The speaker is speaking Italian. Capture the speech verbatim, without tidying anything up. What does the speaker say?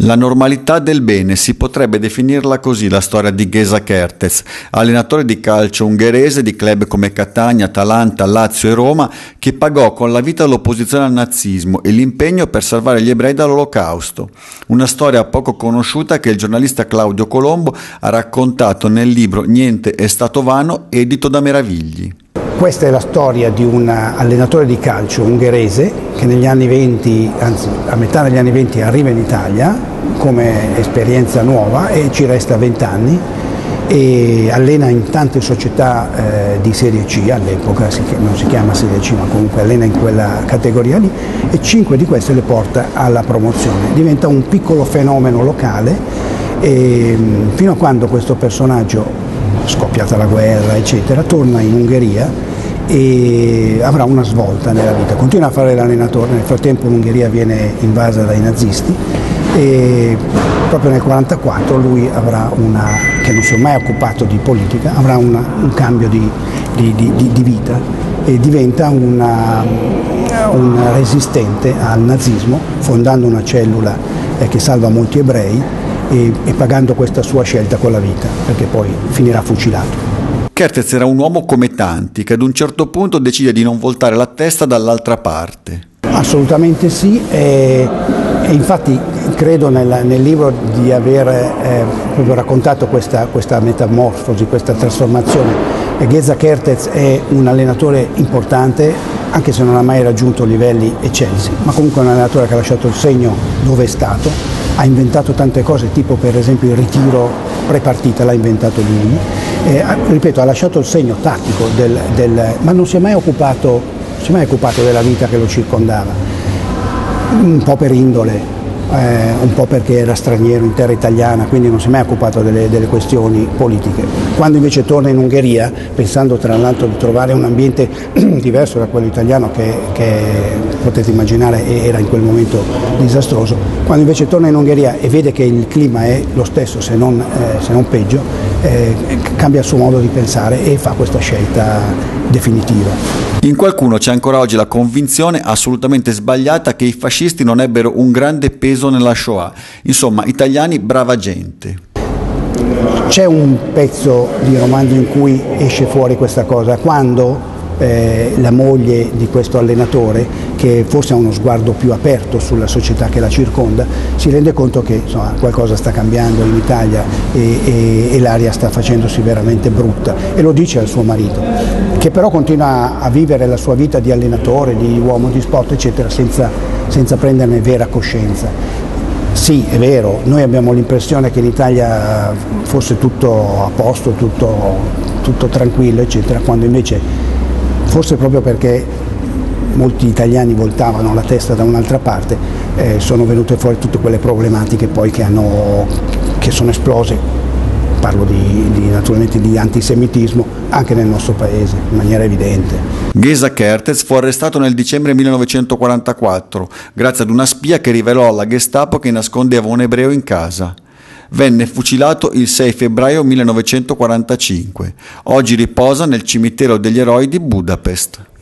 La normalità del bene, si potrebbe definirla così la storia di Géza Kertész, allenatore di calcio ungherese di club come Catania, Atalanta, Lazio e Roma, che pagò con la vita l'opposizione al nazismo e l'impegno per salvare gli ebrei dall'Olocausto. Una storia poco conosciuta che il giornalista Claudio Colombo ha raccontato nel libro Niente è stato vano, edito da Meravigli. Questa è la storia di un allenatore di calcio ungherese che negli anni venti, anzi a metà degli anni venti arriva in Italia come esperienza nuova e ci resta vent'anni e allena in tante società eh, di Serie C, all'epoca non si chiama Serie C ma comunque allena in quella categoria lì, e cinque di queste le porta alla promozione. Diventa un piccolo fenomeno locale e fino a quando questo personaggio, scoppiata la guerra eccetera, torna in Ungheria e avrà una svolta nella vita. Continua a fare l'allenatore, nel frattempo l'Ungheria viene invasa dai nazisti e proprio nel millenovecentoquarantaquattro lui avrà una, che non si è mai occupato di politica, avrà una, un cambio di, di, di, di vita e diventa una, un resistente al nazismo, fondando una cellula eh, che salva molti ebrei e, e pagando questa sua scelta con la vita, perché poi finirà fucilato. Kertész era un uomo come tanti, che ad un certo punto decide di non voltare la testa dall'altra parte. Assolutamente sì, e, e infatti credo nel, nel libro di aver eh, proprio raccontato questa, questa metamorfosi, questa trasformazione. Géza Kertész è un allenatore importante, anche se non ha mai raggiunto livelli eccelsi, ma comunque è un allenatore che ha lasciato il segno dove è stato, ha inventato tante cose, tipo per esempio il ritiro pre-partita l'ha inventato lui, eh, ripeto, ha lasciato il segno tattico, del, del, ma non si è mai occupato, si è mai occupato della vita che lo circondava, un po' per indole, eh, un po' perché era straniero in terra italiana, quindi non si è mai occupato delle, delle questioni politiche. Quando invece torna in Ungheria, pensando tra l'altro di trovare un ambiente diverso da quello italiano che, che potete immaginare era in quel momento disastroso, quando invece torna in Ungheria e vede che il clima è lo stesso se non, eh, se non peggio, eh, cambia il suo modo di pensare e fa questa scelta definitiva. In qualcuno c'è ancora oggi la convinzione assolutamente sbagliata che i fascisti non ebbero un grande peso nella Shoah. Insomma, italiani brava gente. C'è un pezzo di romanzo in cui esce fuori questa cosa, quando eh, la moglie di questo allenatore, che forse ha uno sguardo più aperto sulla società che la circonda, si rende conto che insomma, qualcosa sta cambiando in Italia e, e, e l'aria sta facendosi veramente brutta, e lo dice al suo marito, che però continua a vivere la sua vita di allenatore, di uomo di sport eccetera, senza, senza prenderne vera coscienza. Sì, è vero, noi abbiamo l'impressione che in Italia fosse tutto a posto, tutto, tutto tranquillo eccetera, quando invece, forse proprio perché molti italiani voltavano la testa da un'altra parte, eh, sono venute fuori tutte quelle problematiche poi che, hanno, che sono esplose. Parlo di, di, naturalmente di antisemitismo anche nel nostro paese, in maniera evidente. Géza Kertész fu arrestato nel dicembre millenovecentoquarantaquattro grazie ad una spia che rivelò alla Gestapo che nascondeva un ebreo in casa. Venne fucilato il sei febbraio millenovecentoquarantacinque. Oggi riposa nel cimitero degli eroi di Budapest.